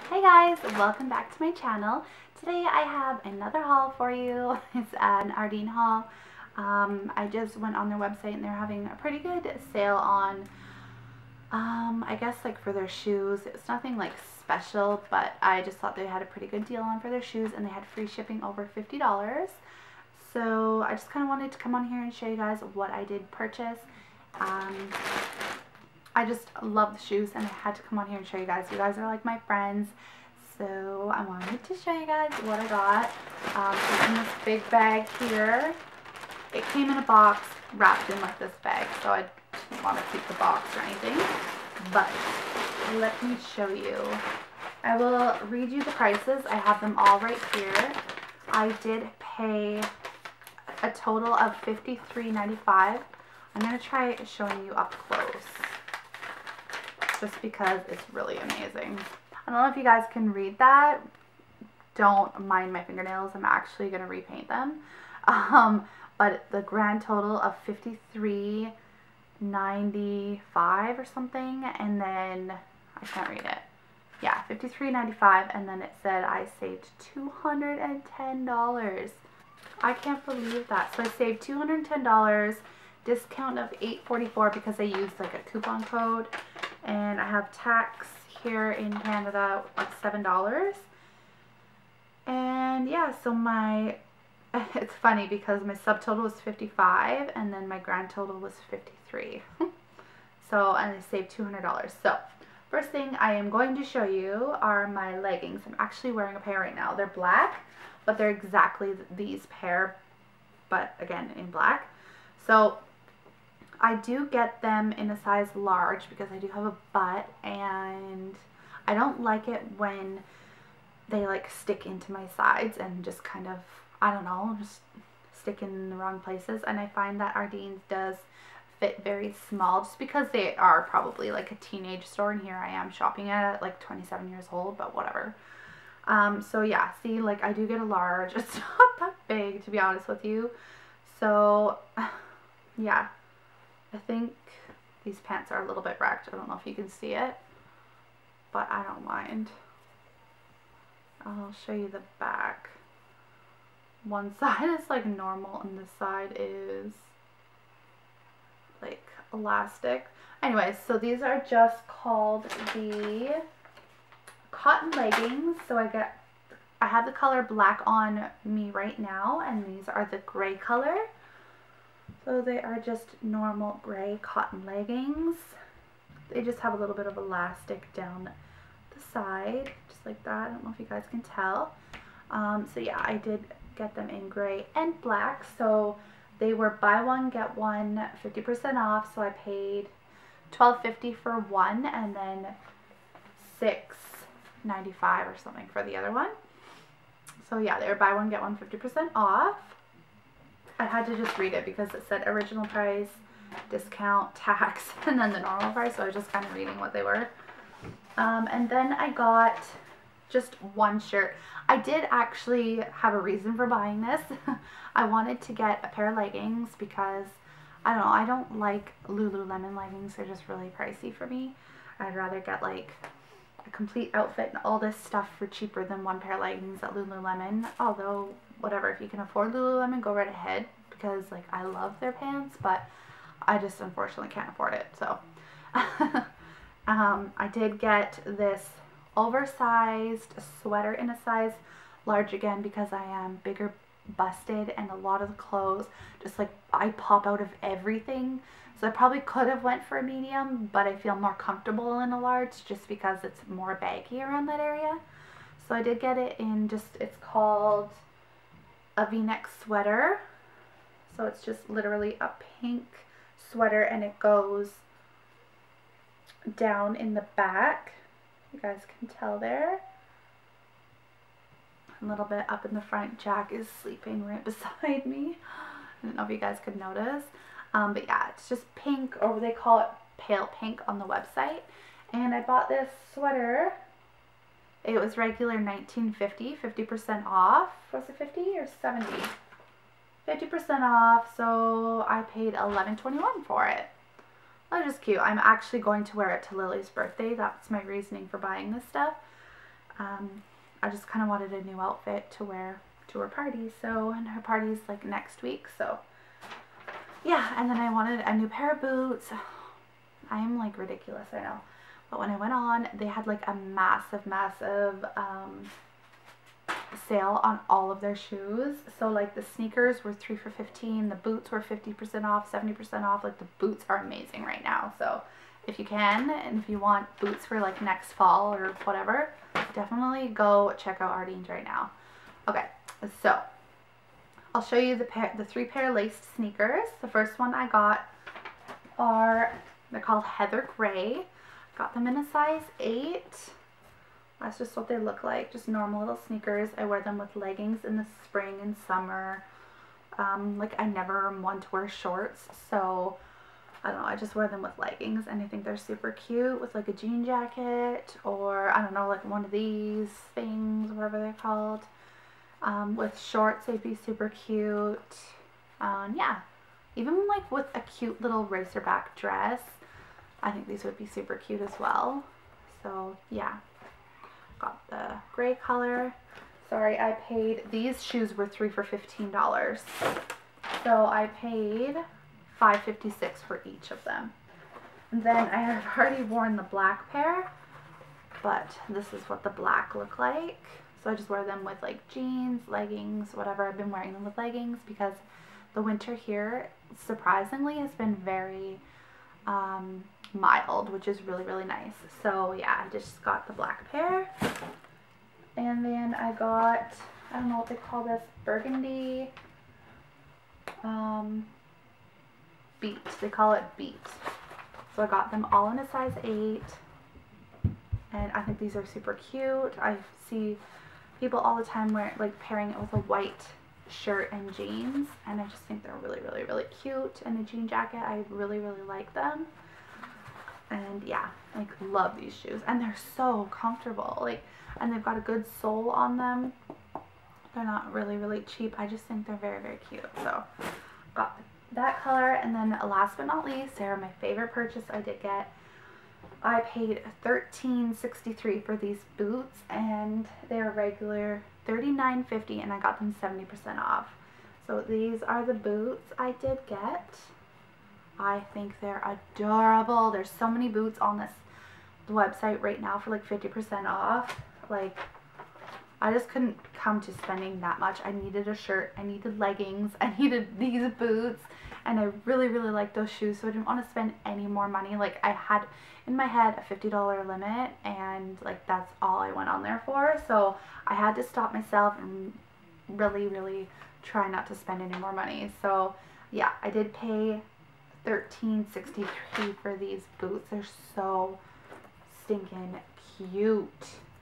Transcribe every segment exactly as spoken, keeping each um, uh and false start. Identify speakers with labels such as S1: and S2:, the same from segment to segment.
S1: Hey guys, welcome back to my channel. Today I have another haul for you. It's an Ardene haul. Um, I just went on their website and they're having a pretty good sale on, um, I guess like for their shoes. It's nothing like special, but I just thought they had a pretty good deal on for their shoes and they had free shipping over fifty dollars. So I just kind of wanted to come on here and show you guys what I did purchase. Um, I just love the shoes and I had to come on here and show you guys. You guys are like my friends, so I wanted to show you guys what I got. Um, it's in this big bag here. It came in a box wrapped in like this bag, so I didn't want to keep the box or anything. But let me show you. I will read you the prices. I have them all right here. I did pay a total of fifty-three ninety-five. I'm going to try showing you up close, just because it's really amazing. I don't know if you guys can read that. Don't mind my fingernails. I'm actually going to repaint them. Um, but the grand total of fifty-three ninety-five or something, and then I can't read it. Yeah, fifty-three ninety-five, and then it said I saved two hundred ten dollars. I can't believe that. So I saved two hundred ten dollars, discount of eight forty-four because I used like a coupon code. And I have tax here in Canada like seven dollars. And yeah, so my, it's funny because my subtotal was fifty-five and then my grand total was fifty-three. So, and I saved two hundred dollars. So, first thing I am going to show you are my leggings. I'm actually wearing a pair right now. They're black, but they're exactly these pair, but again in black. So, I do get them in a size large because I do have a butt and I don't like it when they like stick into my sides and just kind of, I don't know, just stick in the wrong places. And I find that Ardene's does fit very small just because they are probably like a teenage store, and here I am shopping at it like twenty-seven years old, but whatever. Um, so yeah, see, like I do get a large. It's not that big, to be honest with you. So yeah. I think these pants are a little bit wrecked. I don't know if you can see it, but I don't mind. I'll show you the back. One side is like normal and this side is like elastic. Anyways, so these are just called the cotton leggings. So I get, I have the color black on me right now, and these are the gray color. So they are just normal gray cotton leggings. They just have a little bit of elastic down the side, just like that. I don't know if you guys can tell. Um, so yeah, I did get them in gray and black. So they were buy one, get one, fifty percent off. So I paid twelve fifty for one and then six ninety-five or something for the other one. So yeah, they were buy one, get one, fifty percent off. I had to just read it because it said original price, discount, tax, and then the normal price, so I was just kind of reading what they were. Um, and then I got just one shirt. I did actually have a reason for buying this. I wanted to get a pair of leggings because, I don't know, I don't like Lululemon leggings. They're just really pricey for me. I'd rather get like a complete outfit and all this stuff for cheaper than one pair of leggings at Lululemon. Although, whatever, if you can afford Lululemon, go right ahead, because like I love their pants, but I just unfortunately can't afford it. So um, I did get this oversized sweater in a size large again because I am bigger busted, and a lot of the clothes just like I pop out of everything. So I probably could have went for a medium, but I feel more comfortable in a large just because it's more baggy around that area. So I did get it in just, it's called a V-neck sweater. So it's just literally a pink sweater and it goes down in the back. You guys can tell there. A little bit up in the front. Jack is sleeping right beside me. I don't know if you guys could notice. Um, but yeah, it's just pink, or they call it pale pink on the website. And I bought this sweater. It was regular nineteen fifty, fifty percent off. Was it fifty or seventy? fifty percent off, so I paid eleven twenty-one for it. That is just cute. I'm actually going to wear it to Lily's birthday. That's my reasoning for buying this stuff. Um, I just kind of wanted a new outfit to wear to her party. So, and her party's like next week. So, yeah. And then I wanted a new pair of boots. I am like ridiculous, I know. But when I went on, they had like a massive, massive um, sale on all of their shoes. So like the sneakers were three for fifteen, the boots were fifty percent off, seventy percent off. Like the boots are amazing right now. So if you can, and if you want boots for like next fall or whatever, definitely go check out Ardene's right now. Okay, so I'll show you the pair, the three pair laced sneakers. The first one I got are, they're called Heather Gray. Got them in a size eight. That's just what they look like, just normal little sneakers. I wear them with leggings in the spring and summer. Um, like I never want to wear shorts, so I don't know, I just wear them with leggings, and I think they're super cute with like a jean jacket, or I don't know, like one of these things, whatever they're called. Um, with shorts, they'd be super cute. Um, yeah, even like with a cute little racerback dress, I think these would be super cute as well. So yeah, got the gray color. Sorry, I paid, these shoes were three for fifteen dollars. So I paid five fifty-six for each of them. And then I have already worn the black pair, but this is what the black look like. So I just wear them with like jeans, leggings, whatever. I've been wearing them with leggings because the winter here, surprisingly, has been very um, mild, which is really, really nice. So yeah, I just got the black pair. And then I got, I don't know what they call this, burgundy um, beat. They call it beat. So I got them all in a size eight. And I think these are super cute. I see people all the time wear, like pairing it with a white shirt and jeans. And I just think they're really, really, really cute. And a jean jacket, I really, really like them. And yeah, like love these shoes. And they're so comfortable. Like, and they've got a good sole on them. They're not really, really cheap. I just think they're very, very cute. So got that color. And then last but not least, they're my favorite purchase I did get. I paid thirteen sixty-three for these boots, and they're regular thirty-nine fifty, and I got them seventy percent off. So these are the boots I did get. I think they're adorable. There's so many boots on this website right now for like fifty percent off. Like, I just couldn't come to spending that much. I needed a shirt, I needed leggings, I needed these boots, and I really, really like those shoes, so I didn't want to spend any more money. Like, I had in my head a fifty dollar limit, and like that's all I went on there for, so I had to stop myself and really, really try not to spend any more money. So yeah, I did pay thirteen sixty-three for these boots. They're so stinking cute.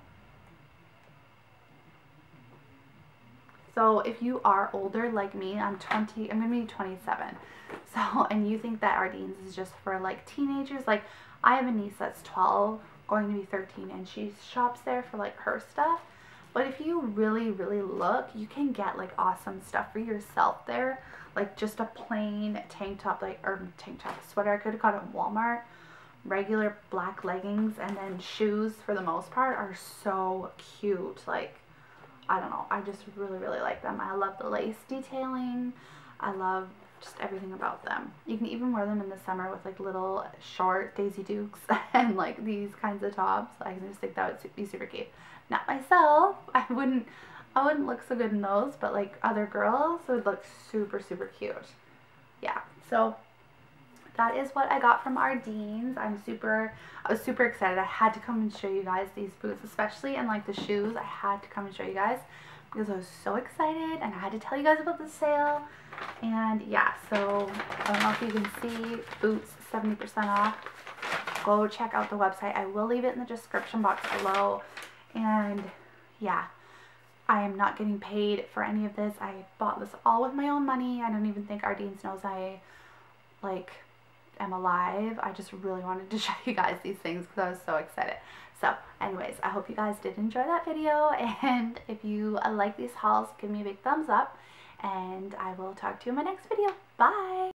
S1: So if you are older like me, I'm twenty, I'm gonna be twenty-seven. So, and you think that Ardene's is just for like teenagers, like I have a niece that's twelve, going to be thirteen, and she shops there for like her stuff. But if you really, really look, you can get like awesome stuff for yourself there. Like just a plain tank top, like, or tank top sweater I could have got at Walmart. Regular black leggings, and then shoes for the most part are so cute. Like, I don't know, I just really, really like them. I love the lace detailing. I love just everything about them. You can even wear them in the summer with like little short Daisy Dukes and like these kinds of tops. I just think that would be super cute. Not myself, I wouldn't, I wouldn't look so good in those, but like other girls would look super, super cute. Yeah, so that is what I got from Ardene's. I'm super, I was super excited. I had to come and show you guys these boots, especially, and like the shoes. I had to come and show you guys because I was so excited, and I had to tell you guys about the sale. And yeah, so I don't know if you can see, boots seventy percent off. Go check out the website. I will leave it in the description box below. And yeah, I am not getting paid for any of this. I bought this all with my own money. I don't even think Ardene's knows I like am alive. I just really wanted to show you guys these things because I was so excited. So anyways, I hope you guys did enjoy that video, and if you like these hauls, give me a big thumbs up, and I will talk to you in my next video. Bye!